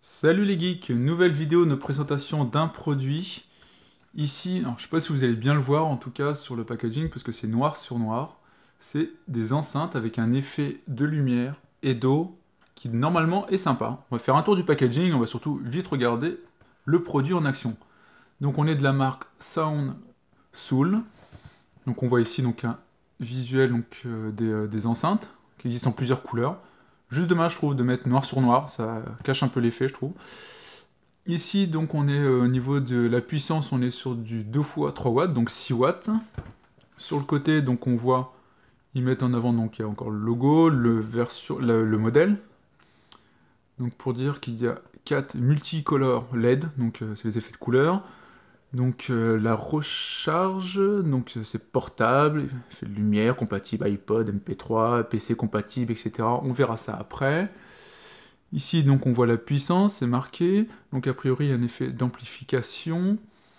Salut les geeks, nouvelle vidéo de présentation d'un produit. Ici, alors, je ne sais pas si vous allez bien le voir en tout cas sur le packaging parce que c'est noir sur noir. C'est des enceintes avec un effet de lumière et d'eau qui normalement est sympa. On va faire un tour du packaging, on va surtout vite regarder le produit en action. Donc on est de la marque Sound Soul. Donc on voit ici donc un visuel des enceintes qui existent en plusieurs couleurs. Juste dommage, je trouve, de mettre noir sur noir, ça cache un peu l'effet, je trouve. Ici, donc, on est au niveau de la puissance, on est sur du 2 fois 3 watts, donc 6 watts. Sur le côté, donc, on voit, ils mettent en avant, donc, il y a encore le logo, le modèle. Donc, pour dire qu'il y a 4 multicolores LED, donc, c'est les effets de couleur. Donc, la recharge, donc, c'est portable, fait de lumière, compatible iPod, MP3, PC compatible, etc. On verra ça après. Ici, donc, on voit la puissance, c'est marqué. Donc, a priori, il y a un effet d'amplification.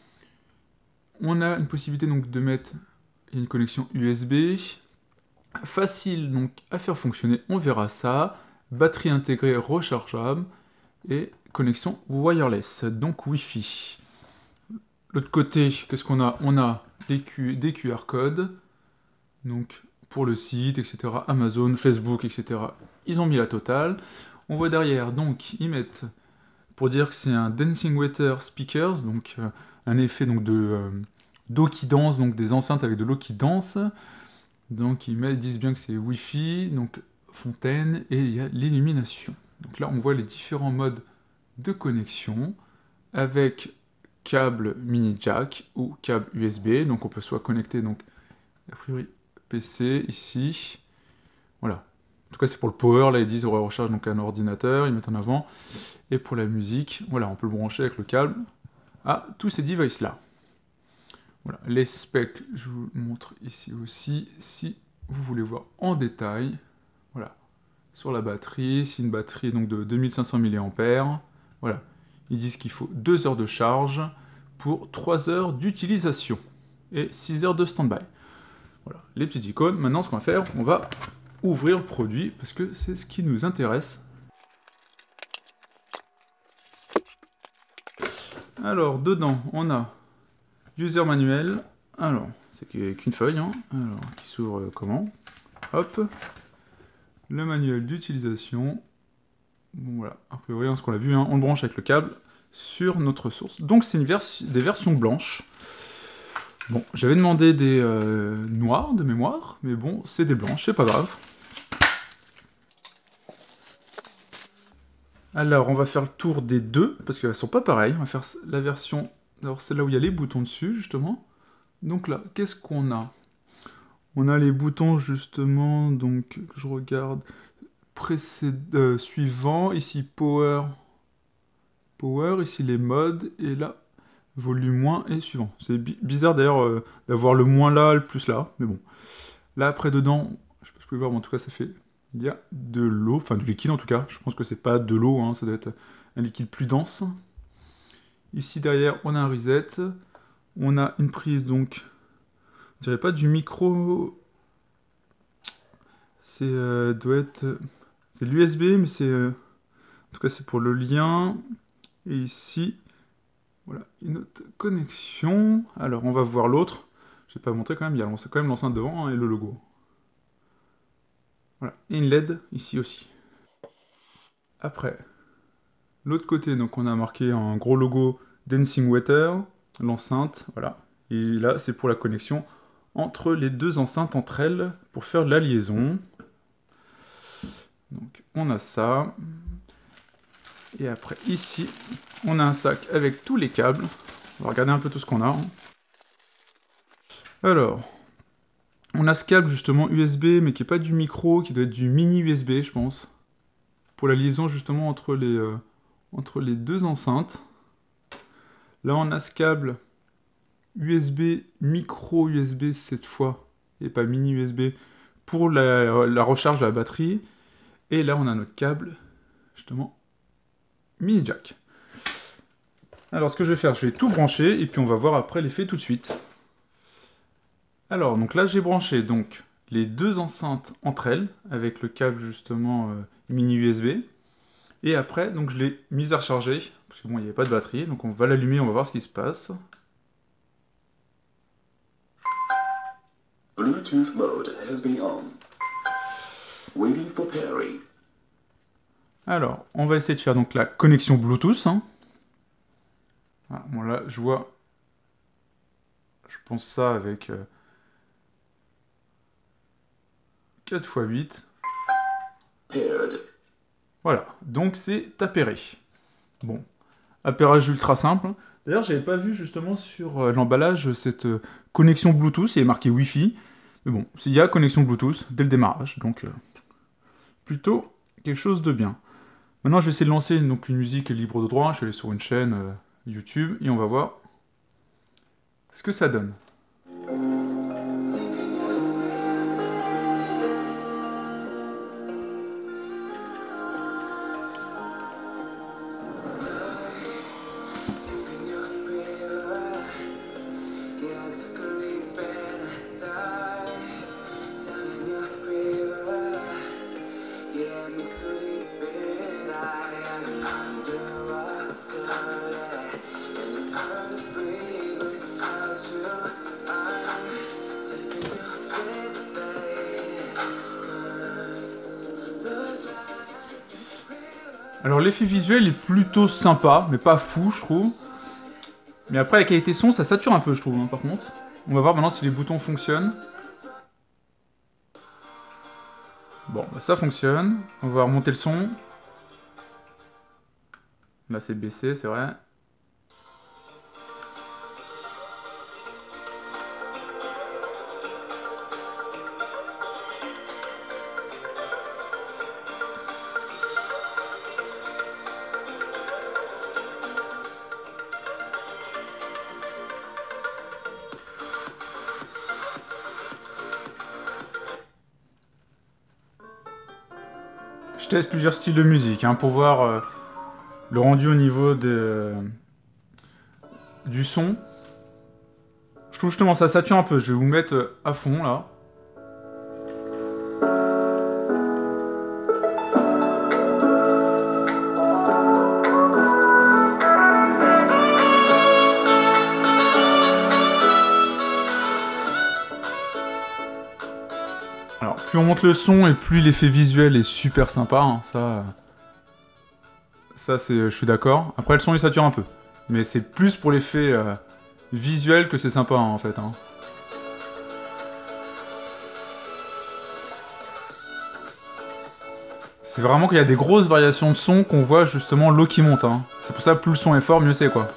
On a une possibilité donc, de mettre une connexion USB. Facile donc, à faire fonctionner, on verra ça. Batterie intégrée rechargeable. Et connexion wireless, donc Wi-Fi. L'autre côté, qu'est-ce qu'on a? On a des QR codes. Donc, pour le site, etc. Amazon, Facebook, etc. Ils ont mis la totale. On voit derrière, donc, ils mettent, pour dire que c'est un Dancing Water Speakers, donc un effet donc, d'eau qui danse, donc des enceintes avec de l'eau qui danse. Donc ils disent bien que c'est Wi-Fi, donc fontaine, et il y a l'illumination. Donc là, on voit les différents modes de connexion, avec câble mini jack ou câble USB, donc on peut soit connecter, donc, a priori, PC, ici, voilà. En tout cas, c'est pour le power, là, ils disent, on recharge donc un ordinateur, ils mettent en avant. Et pour la musique, voilà, on peut le brancher avec le câble à tous ces devices-là. Voilà, les specs, je vous montre ici aussi, si vous voulez voir en détail. Voilà, sur la batterie, c'est une batterie donc, de 2500 mAh. Voilà, ils disent qu'il faut 2 heures de charge pour 3 heures d'utilisation et 6 heures de stand-by. Voilà, les petites icônes. Maintenant, ce qu'on va faire, on va ouvrir le produit parce que c'est ce qui nous intéresse. Alors, dedans, on a user manuel. Alors, c'est qu'une feuille, hein. Alors, qui s'ouvre comment? Hop. Le manuel d'utilisation. Bon, voilà, a priori, hein, ce qu'on a vu, hein, on le branche avec le câble sur notre source. Donc, c'est des versions blanches. Bon, j'avais demandé des noirs de mémoire, mais bon, c'est des blanches, c'est pas grave. Alors, on va faire le tour des deux, parce qu'elles sont pas pareilles. On va faire la version... Alors, celle-là où il y a les boutons dessus, justement. Donc là, qu'est-ce qu'on a? On a les boutons, justement, donc, que je regarde, suivant. Ici, power, ici les modes, et là, volume moins et suivant. C'est bizarre, d'ailleurs, d'avoir le moins là, le plus là, mais bon. Là, après, dedans, je sais pas si vous pouvez voir, mais en tout cas, ça fait... Il y a de l'eau, enfin du liquide en tout cas. Je pense que c'est pas de l'eau, hein, ça doit être un liquide plus dense. Ici derrière, on a un reset. On a une prise donc, je dirais pas du micro. C'est doit être, c'est l'USB, mais c'est en tout cas c'est pour le lien. Et ici, voilà une autre connexion. Alors on va voir l'autre. Je vais pas montrer quand même. Il y a quand même l'enceinte devant, hein, et le logo. Voilà, et une LED ici aussi. Après, l'autre côté, donc on a marqué un gros logo Dancing Water, l'enceinte, voilà. Et là, c'est pour la connexion entre les deux enceintes entre elles pour faire la liaison. Donc on a ça. Et après, ici, on a un sac avec tous les câbles. On va regarder un peu tout ce qu'on a. Alors, on a ce câble justement USB, mais qui n'est pas du micro, qui doit être du mini USB, je pense. Pour la liaison justement entre les deux enceintes. Là, on a ce câble USB, micro USB cette fois, et pas mini USB, pour la recharge de la batterie. Et là, on a notre câble, justement, mini jack. Alors, ce que je vais faire, je vais tout brancher, et puis on va voir après l'effet tout de suite. Alors, donc là, j'ai branché donc les deux enceintes entre elles, avec le câble, justement, mini USB. Et après, donc je l'ai mise à recharger, parce que bon, il n'y avait pas de batterie, donc on va l'allumer, on va voir ce qui se passe. Bluetooth mode has been on. Waiting for Perry. Alors, on va essayer de faire donc la connexion Bluetooth. Hein. Ah, bon là, je vois... Je pense ça avec 4 x 8. Paired. Voilà, donc c'est appairé. Bon, appairage ultra simple. D'ailleurs, j'avais pas vu justement sur l'emballage cette connexion Bluetooth, il est marqué Wi-Fi. Mais bon, il y a connexion Bluetooth dès le démarrage, donc plutôt quelque chose de bien. Maintenant, je vais essayer de lancer donc, une musique libre de droit. Je suis allé sur une chaîne YouTube et on va voir ce que ça donne. Alors l'effet visuel est plutôt sympa, mais pas fou je trouve. Mais après la qualité son, ça sature un peu je trouve hein, par contre. On va voir maintenant si les boutons fonctionnent. Bon, bah, ça fonctionne. On va remonter le son. Là c'est baissé, c'est vrai. Je teste plusieurs styles de musique hein, pour voir le rendu au niveau du son. Je trouve justement ça sature un peu. Je vais vous mettre à fond là. Alors, plus on monte le son et plus l'effet visuel est super sympa, hein. Ça je suis d'accord. Après, le son il sature un peu, mais c'est plus pour l'effet visuel que c'est sympa hein, en fait. Hein. C'est vraiment qu'il y a des grosses variations de son qu'on voit justement l'eau qui monte. Hein. C'est pour ça plus le son est fort, mieux c'est quoi.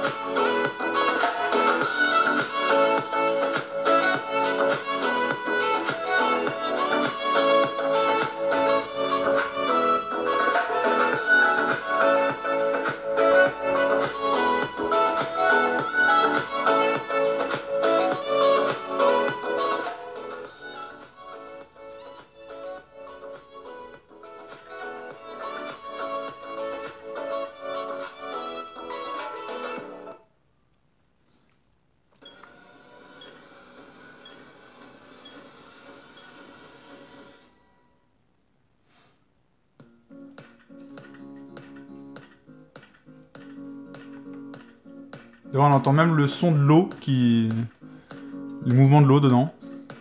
D'ailleurs, on entend même le son de l'eau le mouvement de l'eau dedans.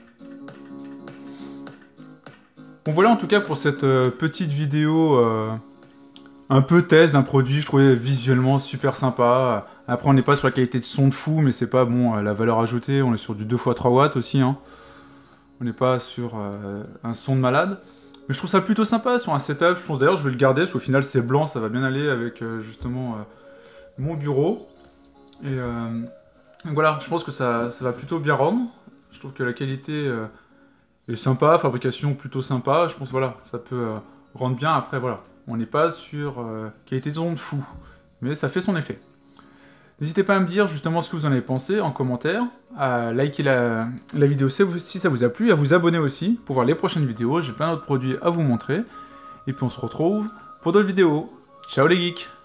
Bon voilà en tout cas pour cette petite vidéo un peu test d'un produit, je trouvais visuellement super sympa. Après on n'est pas sur la qualité de son de fou, mais c'est pas bon la valeur ajoutée, on est sur du 2 x 3 watts aussi. Hein. On n'est pas sur un son de malade. Mais je trouve ça plutôt sympa sur un setup, je pense d'ailleurs je vais le garder, parce qu'au final c'est blanc, ça va bien aller avec justement mon bureau. Et voilà, je pense que ça va plutôt bien rendre. Je trouve que la qualité est sympa, fabrication plutôt sympa. Je pense voilà, ça peut rendre bien. Après voilà, on n'est pas sur qualité de son de fou, mais ça fait son effet. N'hésitez pas à me dire justement ce que vous en avez pensé en commentaire, à liker la vidéo si ça vous a plu, à vous abonner aussi pour voir les prochaines vidéos. J'ai plein d'autres produits à vous montrer. Et puis on se retrouve pour d'autres vidéos. Ciao les geeks!